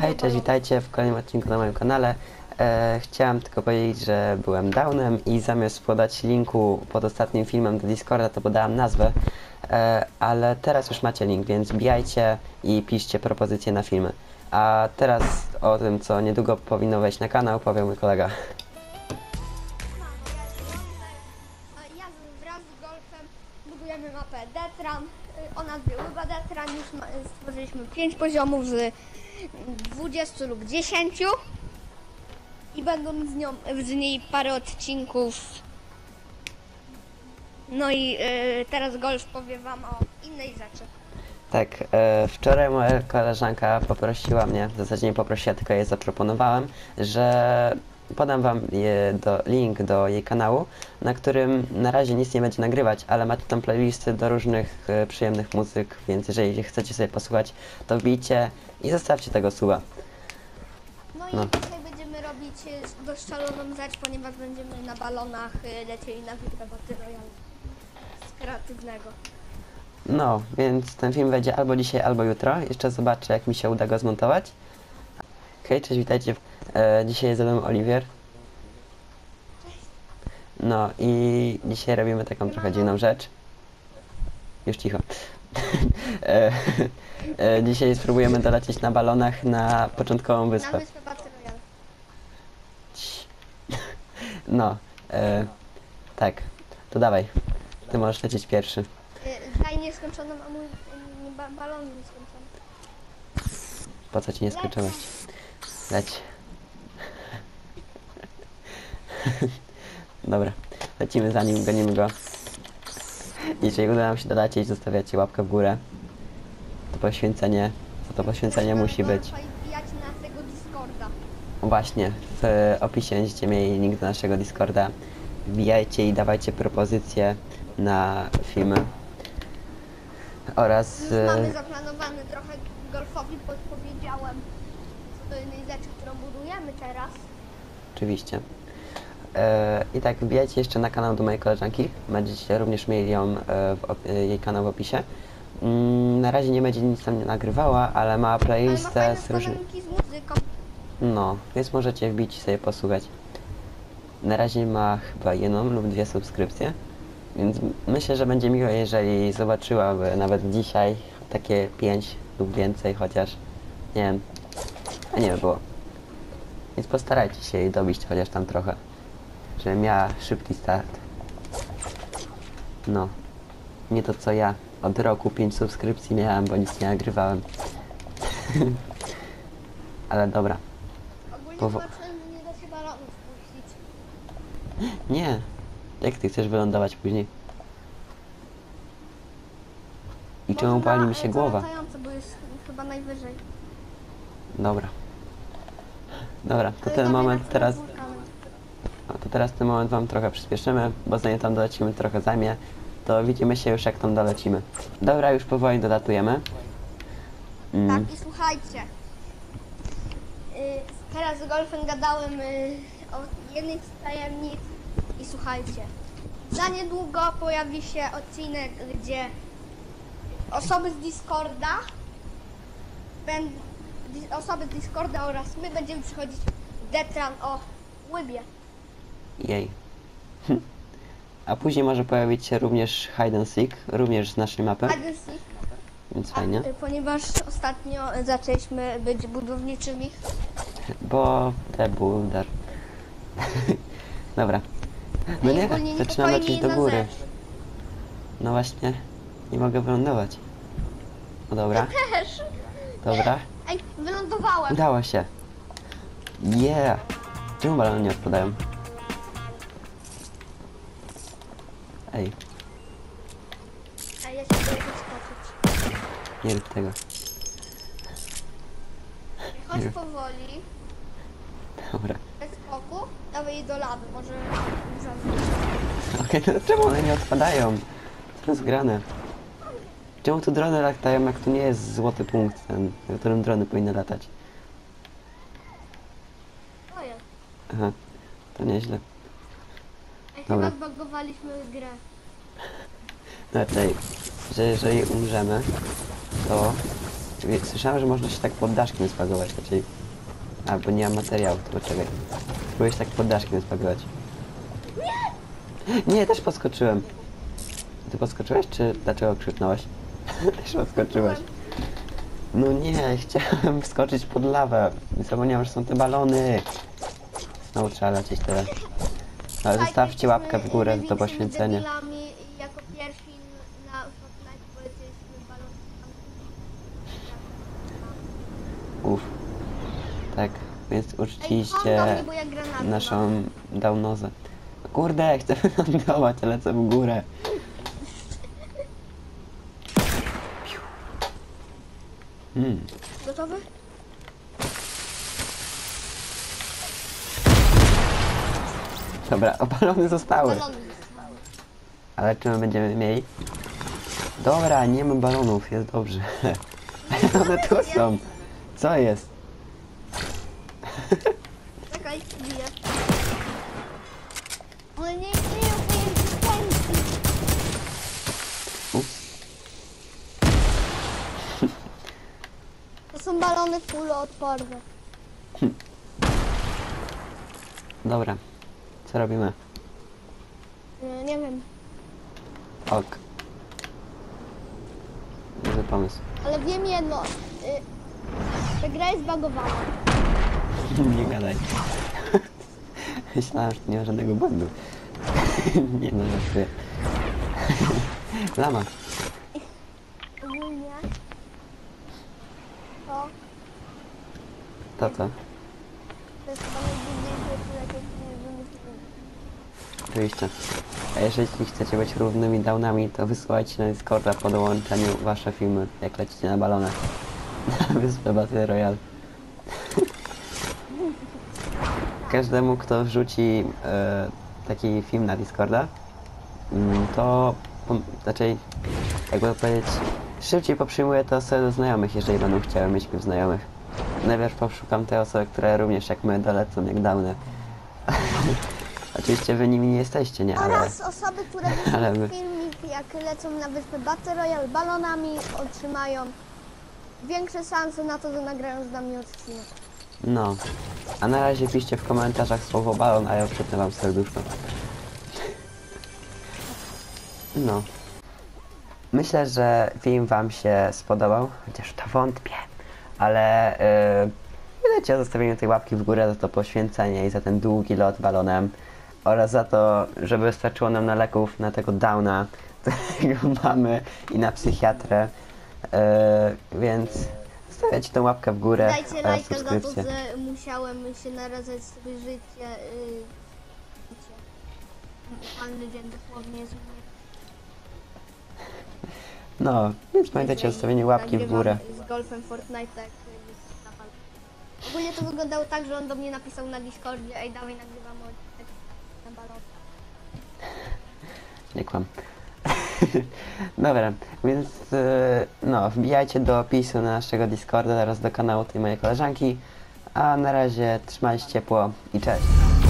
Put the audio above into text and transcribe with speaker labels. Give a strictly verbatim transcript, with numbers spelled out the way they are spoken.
Speaker 1: Hej, cześć, witajcie w kolejnym odcinku na moim kanale. E, chciałem tylko powiedzieć, że byłem downem i zamiast podać linku pod ostatnim filmem do Discorda, to podałem nazwę, e, ale teraz już macie link, więc wbijajcie i piszcie propozycje na filmy. A teraz o tym, co niedługo powinno wejść na kanał, powie mój kolega.
Speaker 2: A ja z- wraz z Golfem budujemy mapę Detran o nazwie Łyba Detran. Już ma, stworzyliśmy pięć poziomów z dwudziestu lub dziesięciu i będą z, nią, z niej parę odcinków. No i y, teraz Golf powie wam o innej rzeczy.
Speaker 1: Tak, e, wczoraj moja koleżanka poprosiła mnie, w zasadzie nie poprosiła, tylko jej zaproponowałem, że podam wam je do, link do jej kanału, na którym na razie nic nie będzie nagrywać, ale macie tam playlisty do różnych e, przyjemnych muzyk, więc jeżeli chcecie sobie posłuchać, to wbijcie i zostawcie tego suba.
Speaker 2: No i
Speaker 1: No.
Speaker 2: dzisiaj będziemy robić y, dość szaloną rzecz, ponieważ będziemy na balonach y, lecieli na Wilka Battle Royale z kreatywnego.
Speaker 1: No, więc ten film wejdzie albo dzisiaj, albo jutro. Jeszcze zobaczę, jak mi się uda go zmontować. Hej, cześć, witajcie. E, dzisiaj jest ze mną Oliwier. No i dzisiaj robimy taką trochę dziwną rzecz. Już cicho. e, e, dzisiaj spróbujemy dolecieć na balonach na początkową
Speaker 2: Na
Speaker 1: wyspę.
Speaker 2: wyspę Battle Royale.
Speaker 1: Cii. No, e, tak. To dawaj. Ty możesz lecieć pierwszy.
Speaker 2: Y, Daj nieskończoną, a mój y, ba balon nieskończony.
Speaker 1: Po co ci nie skończyłeś? Leć. Dobra, lecimy za nim, gonimy go. Jeżeli uda nam się dolecieć, zostawiacie łapkę w górę. To poświęcenie, co to poświęcenie musi być.
Speaker 2: I wbijać na naszego Discorda.
Speaker 1: Właśnie, w opisie będziecie mieli link do naszego Discorda. Wbijajcie i dawajcie propozycje na filmy. Oraz...
Speaker 2: Już
Speaker 1: e,
Speaker 2: mamy zaplanowane trochę Golfowi, podpowiedziałem co do jednej rzeczy, którą budujemy teraz.
Speaker 1: Oczywiście. E, I tak, wbijajcie jeszcze na kanał do mojej koleżanki. Będziecie również mieli ją, e, w op- e, jej kanał w opisie. Mm, na razie nie będzie nic tam nie nagrywała, ale ma
Speaker 2: Ale ma
Speaker 1: playlistę
Speaker 2: fajne
Speaker 1: z różnych...
Speaker 2: stanowiki z muzyką.
Speaker 1: No, więc możecie wbić i sobie posłuchać. Na razie ma chyba jedną lub dwie subskrypcje. Więc m- myślę, że będzie miło, jeżeli zobaczyłaby nawet dzisiaj takie pięć lub więcej, chociaż nie wiem, a nie by było. Więc postarajcie się jej dobić chociaż tam trochę, żeby miała szybki start. No, nie to co ja. Od roku pięć subskrypcji miałem, bo nic nie nagrywałem. Ale dobra.
Speaker 2: Ogólnie
Speaker 1: Powo-
Speaker 2: zobaczyłem, że nie da się balonów puścić.
Speaker 1: Nie. Jak ty chcesz wylądować później? I czemu
Speaker 2: Może
Speaker 1: pali
Speaker 2: na,
Speaker 1: mi się
Speaker 2: e,
Speaker 1: głowa?
Speaker 2: latające, bo jest chyba najwyżej.
Speaker 1: Dobra. Dobra, to
Speaker 2: Ale
Speaker 1: ten
Speaker 2: dawaj
Speaker 1: moment
Speaker 2: na
Speaker 1: teraz...
Speaker 2: wulkany.
Speaker 1: A to teraz ten moment wam trochę przyspieszymy, bo zanim tam dolecimy trochę zajmie, to widzimy się już jak tam dolecimy. Dobra, już powoli dolatujemy. Mm,
Speaker 2: Tak, i słuchajcie. Y, teraz z Golfem gadałem y, o jednej z tajemnic i słuchajcie. Za niedługo pojawi się odcinek, gdzie osoby z Discorda będą, osoby z Discorda oraz my będziemy przychodzić w Detran o Łybie.
Speaker 1: jej. A później może pojawić się również Hide and Seek, również z naszej mapy,
Speaker 2: Hide and Seek,
Speaker 1: więc
Speaker 2: a,
Speaker 1: fajnie.
Speaker 2: y, ponieważ ostatnio zaczęliśmy być budowniczymi.
Speaker 1: Bo te boulder. Dobra. No
Speaker 2: Ej,
Speaker 1: nie,
Speaker 2: ogólnie
Speaker 1: zaczynam
Speaker 2: niepokoi
Speaker 1: lecieć
Speaker 2: mnie
Speaker 1: do
Speaker 2: jedna
Speaker 1: góry.
Speaker 2: rzecz.
Speaker 1: No właśnie, nie mogę wylądować. No dobra,
Speaker 2: Też.
Speaker 1: dobra.
Speaker 2: Ej, wylądowałem.
Speaker 1: Udało się. Yeah! Czemu balony nie odpadają? Ej,
Speaker 2: Ej, ja się boję podskoczyć.
Speaker 1: nie rób tego.
Speaker 2: Chodź
Speaker 1: Nie.
Speaker 2: powoli,
Speaker 1: Dobra.
Speaker 2: bez skoku, dawaj je do lawy, może
Speaker 1: Okej, no czemu one nie odpadają? Co jest grane? Czemu tu drony latają, jak tu nie jest złoty punkt ten, na którym drony powinny latać?
Speaker 2: O jest.
Speaker 1: Aha, to nieźle.
Speaker 2: Ej,
Speaker 1: Dobra.
Speaker 2: chyba zbagowaliśmy grę.
Speaker 1: Znaczy, że jeżeli umrzemy, to Wie- Słyszałem, że można się tak pod daszkiem spagować, raczej... Albo nie mam materiału, to poczekaj. Spróbuję się tak pod daszkiem spagować. Nie! Nie, też podskoczyłem. Ty podskoczyłeś, czy dlaczego krzyknąłeś? Też podskoczyłeś. No nie, chciałem wskoczyć pod lawę. Zapomniałem, że są te balony. Znowu trzeba lecieć tyle. Ale zostawcie łapkę w górę za to poświęcenie.
Speaker 2: Debilami jako pierwsi na Fortnite poleciliśmy balonami.
Speaker 1: Uff. Tak, więc
Speaker 2: Ej, chodź do
Speaker 1: uczciście
Speaker 2: mnie, bo ja granaty mam.
Speaker 1: naszą downozę. Kurde, chcę wylądować, ale lecę w górę. Piu. Hmm.
Speaker 2: Gotowy?
Speaker 1: Dobra, opalone zostały.
Speaker 2: Balony.
Speaker 1: Ale czy my będziemy mieli? Dobra, nie mam balonów, jest dobrze. One tu są. Co jest?
Speaker 2: Czekaj, biję. Ale nie, nie, nie, nie,
Speaker 1: Ups.
Speaker 2: To są balony kuloodporne.
Speaker 1: Dobra, co robimy?
Speaker 2: Nie, nie wiem,
Speaker 1: Ok. Duży pomysł.
Speaker 2: ale wiem jedno. Y, ta gra jest bagowana.
Speaker 1: Nie gadaj. Myślałem, że nie ma żadnego błędu. Nie no, żartuję. Lama.
Speaker 2: Ogólnie to,
Speaker 1: To co?
Speaker 2: to jest chyba najtrudniejsze, jakie wymyśliłem.
Speaker 1: Oczywiście. A jeżeli chcecie być równymi downami, to wysyłajcie na Discorda po dołączeniu wasze filmy, jak lecicie na balonach. Na wyspę Battle Royale. Każdemu, kto wrzuci e, taki film na Discorda, mm, to pom- raczej, jakby to powiedzieć, szybciej poprzyjmuję te osoby do znajomych, jeżeli będą chciały mieć mnie znajomych. Najpierw poszukam te osoby, które również jak my dolecą jak downy. Oczywiście wy nimi nie jesteście, nie? Ale
Speaker 2: Oraz osoby, które
Speaker 1: ale
Speaker 2: wyślą
Speaker 1: my-
Speaker 2: filmik, jak lecą na wyspę Battle Royale balonami, otrzymają większe szanse na to, że nagrają z nami odcinek.
Speaker 1: no. A na razie piszcie w komentarzach słowo balon, a ja przypnę wam serduszko. No. Myślę, że film wam się spodobał, chociaż to wątpię. Ale yy, pamiętajcie o zostawieniu tej łapki w górę za to poświęcenie i za ten długi lot balonem. Oraz za to, żeby starczyło nam na leków na tego downa, którego mamy, i na psychiatrę. Yy, więc zostawiajcie tą łapkę w górę
Speaker 2: Dajcie
Speaker 1: oraz
Speaker 2: lajka za to,
Speaker 1: subskrypcję.
Speaker 2: że musiałem się narażać sobie życie. Yy, życie. Pan dzień dosłownie jest u mnie.
Speaker 1: No, więc pamiętajcie o zostawieniu łapki w górę.
Speaker 2: Z golfem Fortnite, jak jest na palcu. Ogólnie to wyglądało tak, że on do mnie napisał na Discordzie: ej, dawaj, nagrywamy odcinek na balon.
Speaker 1: Nie kłam. Dobra, więc yy, no, wbijajcie do opisu na naszego Discorda oraz do kanału tej mojej koleżanki. A na razie trzymajcie się ciepło i cześć.